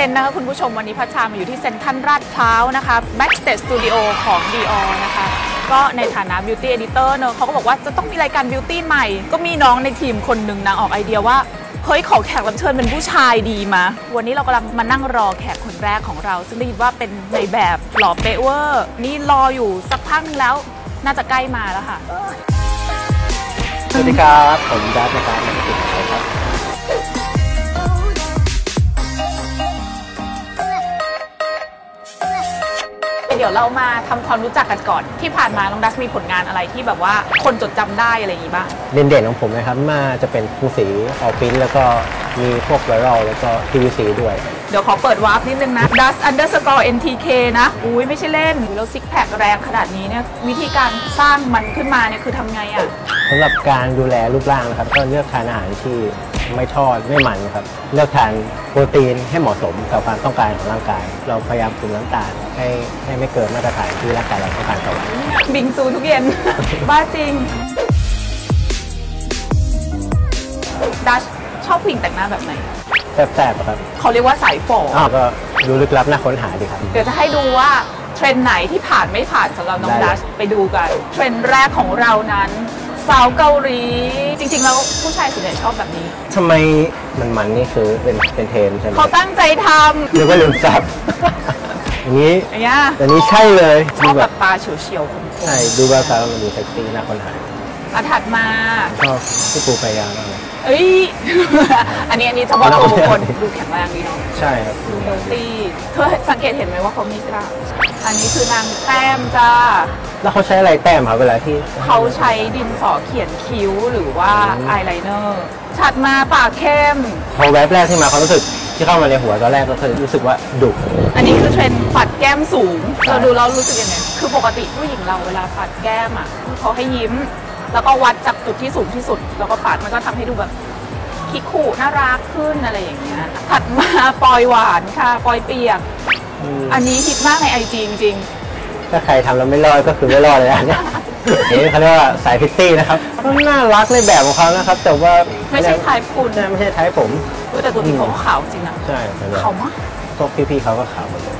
นนะคะคุณผู้ชมวันนี้พัชชามาอยู่ที่เซ็นทรัลลาดพร้าวนะคะ Backstage Studio ของ Dior นะคะก็ในฐานะ Beauty Editor เนอะเขาก็บอกว่าจะต้องมีรายการ Beauty ใหม่ก็มีน้องในทีมคนหนึ่งนางออกไอเดียว่าเฮ้ยขอแขกรับเชิญเป็นผู้ชายดีมาวันนี้เรากำลังมานั่งรอแขกคนแรกของเราซึ่งได้ยินว่าเป็นในแบบหล่อเป๊ะเวอร์นี่รออยู่สักพักนึงแล้วน่าจะใกล้มาแล้วค่ะสวัสดีครับผมดัชนะครับเดี๋ยวเรามาทำความรู้จักกันก่อนที่ผ่านมาน้องดัชมีผลงานอะไรที่แบบว่าคนจดจำได้อะไรอย่างนี้บ้างเด่นๆของผมนะครับมาจะเป็นทุงสีออฟฟิศแล้วก็มีพวกไวรัลแล้วก็ PVC ด้วยเดี๋ยวขอเปิดวาร์ปนิดนึงนะ Dust_NTK นะอุ้ยไม่ใช่เล่นแล้วซิกแพคแรงขนาดนี้เนี่ยวิธีการสร้างมันขึ้นมาเนี่ยคือทำไงอ่ะสำหรับการดูแลรูปร่างนะครับก็เลือกทานอาหารที่ไม่ทอดไม่มันครับเลือกทานโปรตีนให้เหมาะสมกับความต้องการของร่างกายเราพยายามคุมน้ำตาลให้ไม่เกินมาตรฐานที่ร่างกายเราต้องการต่อวันบิงซูทุกเย็น บ้าจริงดัชชอบผู้หญิงแต่งหน้าแบบไหนแสบๆครับเขาเรียกว่าสายฝ่อก็ดูลึกลับน่าค้นหาดีครับเดี๋ยวจะให้ดูว่าเทรนด์ไหนที่ผ่านไม่ผ่านสำหรับน้องดัชไปดูกันเทรนด์แรกของเรานั้นสาวเกาหลีจริงๆแล้วผู้ชายส่วนใหญ่ชอบแบบนี้ทำไมมันนี่คือเป็นเทรนใช่ไหมเขาตั้งใจทำหรือว่าลืมซับอย่างนี้แต่นี้ใช่เลยชอบแบบตาเฉียวๆคมๆใช่ดูแบบตามันดูเซ็กซี่น่าค้นหาถัดมาชอบพี่ปูพยายามมากเลยอันนี้เฉพาะตัวบุคคลดูแข็งแรงดีเนาะใช่ครับเฮลตี้เธอสังเกตเห็นไหมว่าเขามีกล้ามอันนี้คือนางแต้มจ้าแล้วเขาใช้อะไรแต้มครับเวลาที่เขาใช้ดินสอเขียนคิ้วหรือว่าอายไลเนอร์ถัดมาปากเข้มพอแวบแรกที่มาเขารู้สึกที่เข้ามาในหัวตอนแรกก็คือรู้สึกว่าดุอันนี้คือเทรนด์ปัดแก้มสูงเราดูเรารู้สึกยังไงคือปกติผู้หญิงเราเวลาปัดแก้มอ่ะเขาให้ยิ้มแล้วก็วัดจากจุดที่สูงที่สุดแล้วก็ปัดมันก็ทำให้ดูแบบคิกคู่น่ารักขึ้นอะไรอย่างเงี้ยถัดมาปอยหวานค่ะปอยเปียกอันนี้ฮิตมากในIGจริงถ้าใครทำแล้วไม่รอดก็คือไม่รอดเลยนะนี่เขาเรียกว่าสายพิตตี้นะครับก็น่ารักในแบบของเขานะครับแต่ว่าไม่ใช่ไทป์คุณไม่ใช่ไทป์ผมแต่ตัวที่เขาขาวจริงนะใช่ขาวมากพวกพี่ๆเขาก็ขาวหมดเลย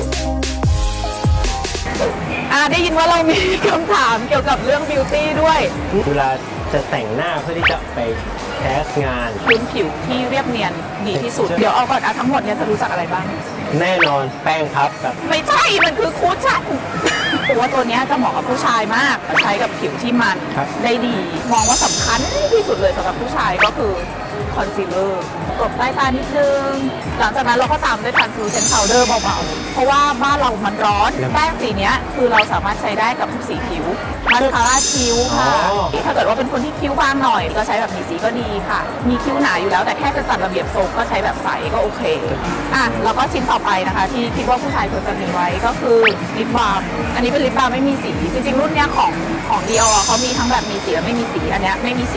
ได้ยินว่าเรามีคำถามเกี่ยวกับเรื่องบิวตี้ด้วยเวลาจะแต่งหน้าเพื่อที่จะไปแคสงานพื้นผิวที่เรียบเนียนดีที่สุดเดี๋ยวเอาก่อนทั้งหมดเนี่ยจะรู้จักอะไรบ้างแน่นอนแป้งพับครับไม่ใช่มันคือคูชั่นว่าตัวนี้จะเหมาะกับผู้ชายมากใช้กับผิวที่มันได้ดีมองว่าสำคัญที่สุดเลยสำหรับผู้ชายก็คือคอนซีลเลอร์กลบใต้ตานิดนึงหลังจากนั้นเราก็ตามด้วยทันซูเซนพาวเดอร์เบาๆเพราะว่าบ้านเรามันร้อนแป้งสีนี้คือเราสามารถใช้ได้กับทุกสีผิวมาสคาร่าคิ้วค่ะถ้าเกิดว่าเป็นคนที่คิ้วบางหน่อยก็ใช้แบบมีสีก็ดีค่ะมีคิ้วหนาอยู่แล้วแต่แค่จะจัดระเบียบทรงก็ใช้แบบใสก็โอเคแล้วก็ชิ้นต่อไปนะคะที่คิดว่าผู้ชายควรจะมีไว้ก็คือลิปบาล์มอันนี้เป็นลิปบาล์มไม่มีสีจริงๆรุ่นนี้ของ Dior เขามีทั้งแบบมีสีและไม่มีสีอันนี้ไม่มีสี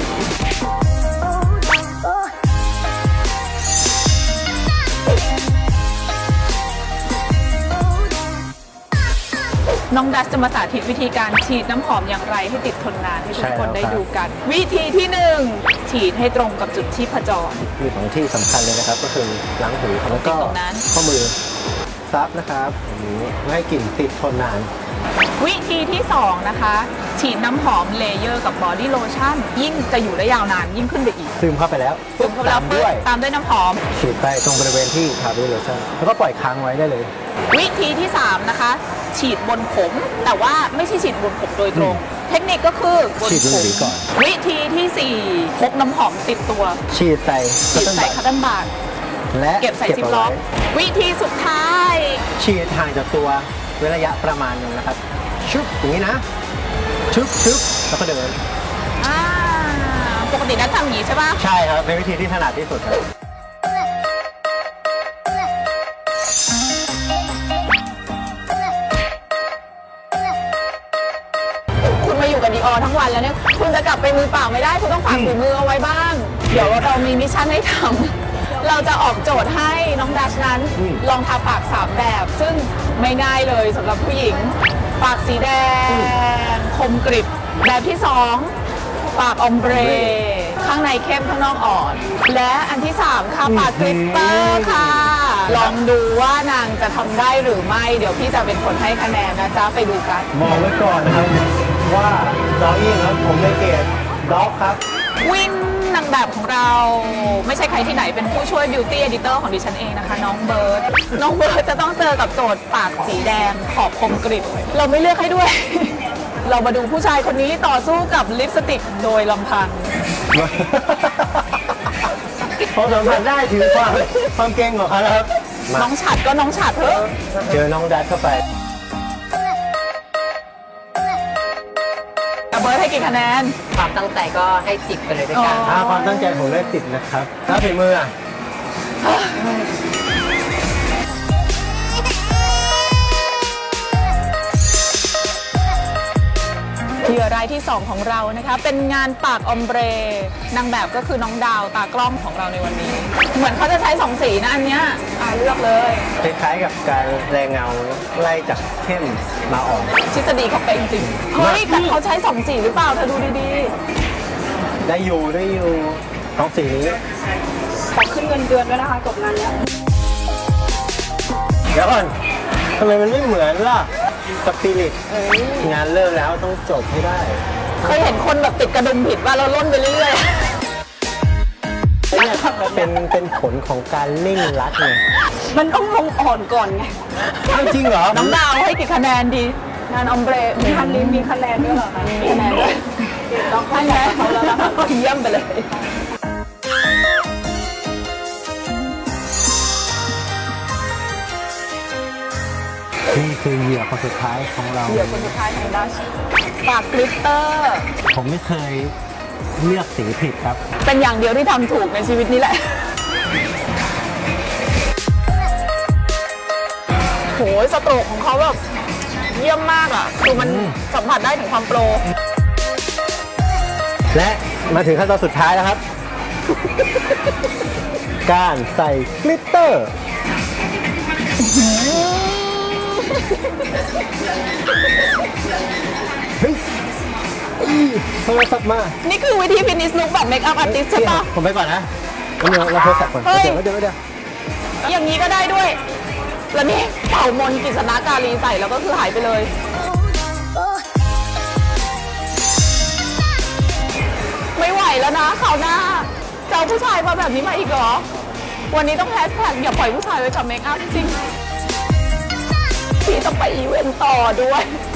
น้องดัชจะมาสาธิตวิธีการฉีดน้ำหอมอย่างไรให้ติดทนนานให้ทุกคนได้ดูกันวิธีที่1ฉีดให้ตรงกับจุดชีพจรมีของที่สำคัญเลยนะครับก็คือล้างหูแล้วก็ข้อมือซับนะครับอย่างนี้ไม่ให้กลิ่นติดทนนานวิธีที่2นะคะฉีดน้ำหอมเลเยอร์กับบอดี้โลชั่นยิ่งจะอยู่ได้ยาวนานยิ่งขึ้นไปอีกซึมเข้าไปแล้วตามด้วยน้ำหอมฉีดไปตรงบริเวณที่ทาบอดี้โลชั่นแล้วก็ปล่อยค้างไว้ได้เลยวิธีที่3นะคะฉีดบนผมแต่ว่าไม่ใช่ฉีดบนผมโดยตรงเทคนิคก็คือบนผมก่อนวิธีที่4พกน้ำหอมติดตัวฉีดใส่คัตเติ้ลบาร์และเก็บใส่ซิปล็อกวิธีสุดท้ายฉีดห่างจากตัวเว้นระยะประมาณนึงนะครับชุบอย่างนี้นะชุบแล้วก็เดินปกตินัททำอย่างนี้ใช่ปะใช่ครับเป็นวิธีที่ถนัดที่สุดครับคุณมาอยู่กับDiorทั้งวันแล้วเนี่ยคุณจะกลับไปมือเปล่าไม่ได้คุณต้องฝากฝีมือเอาไว้บ้างเดี๋ยวเรามีมิชชั่นให้ทำเราจะออกโจทย์ให้น้องดัชนั้นลองทาปาก3แบบซึ่งไม่ง่ายเลยสำหรับผู้หญิงปากสีแดงคมกริบแบบที่2ปากอมเบรข้างในเข้มข้างนอกอ่อนและอันที่3ค่ะปากกลิตเตอร์ค่ะลองดูว่านางจะทำได้หรือไม่ เดี๋ยวพี่จะเป็นคนให้คะแนนนะจ๊ะไปดูกันมองไว้ก่อนนะครับว่าดออิ่งครับผมได้เกรดด็อกครับวิ่งนางแบบของเราไม่ใช่ใครที่ไหนเป็นผู้ช่วยบิวตี้เอดิเตอร์ของดิฉันเองนะคะ น้องเบิร์ดน้องเบิร์ดจะต้องเจอกับโจทย์ปากสีแดงขอบคมกริบเราไม่เลือกให้ด้วย เรามาดูผู้ชายคนนี้ต่อสู้กับลิปสติกโดยลำพังพอสัมผัสได้ถึงความเก่งของเขาแล้วครับมาน้องฉัดก็น้องฉัดเถอะเจอน้องดัดเข้าไปเบิร์ดให้กี่คะแนนความตั้งใจก็ให้10ไปเลยด้วยกันอ๋อความตั้งใจผมได้ติดนะครับแล้วฝีมืออ่ะเหยื่อรายที่ 2 ของเรานะคะเป็นงานปากออมเบรนางแบบก็คือน้องดาวตากล้องของเราในวันนี้ เหมือนเขาจะใช้2สีนะอันเนี้ยเลือกเลยคล้ายๆกับการแรงเงาไล่จากเข้มมาอ่อนทฤษฎีเขาเป็นจริงเฮ้ยแต่เขาใช้2สีหรือเปล่าเธอดูดีได้อยู่ท้องสีนี้ๆขอขึ้นเงินเดือนด้วยนะคะจบงานเนี้ยเดี๋ยวก่อนทำไมมันไม่เหมือนล่ะสปิริตงานเลิกแล้วต้องจบให้ได้เคยเห็นคนแบบติดกระดุมผิดว่าเราล่นไปเรื่อยเนี่ยเป็นผลของการนิ่งรัดไงๆมันต้องลงอ่อนก่อนไงอ้าวจริงเหรอน้องดาวให้กี่คะแนนดีงานออมเบรงานนี้มีคะแนนด้วยเหรอคะมีคะแนนด้วยต้องให้แนนเขาแล้วนะคะเยี่ยมไปเลยนี่คือเหยื่อคนสุดท้ายของเราเหยื่อคนสุดท้ายของดัชปากกลิตเตอร์ผมไม่เคยเลือกสีผิดครับเป็นอย่างเดียวที่ทำถูกในชีวิตนี้แหละ โหสโตรกของเขาแบบเยี่ยมมากอ่ะ คือมันสัมผัสได้ถึงความโปรและมาถึงขั้นตอนสุดท้ายแล้วครับ การใส่กลิตเตอร์เฮ้ยโทรศัพท์มานี่คือวิธีฟินิชลุคแบบเมคอัพอาร์ติสใช่ปะผมไปก่อนนะเราโทรศัพท์ก่อนเฮ้ยเดี๋ยวอย่างนี้ก็ได้ด้วย แล้วนี่เป่ามนต์กฤษณากาลีใส่แล้วก็คือหายไปเลย ไม่ไหวแล้วนะคราวหน้าจะเอาผู้ชายมาแบบนี้มาอีกเหรอ วันนี้ต้องแฮชแท็กอย่าปล่อยผู้ชายไว้กับเมคอัพจริงพี่ต้องไปอีเวนต์ต่อด้วย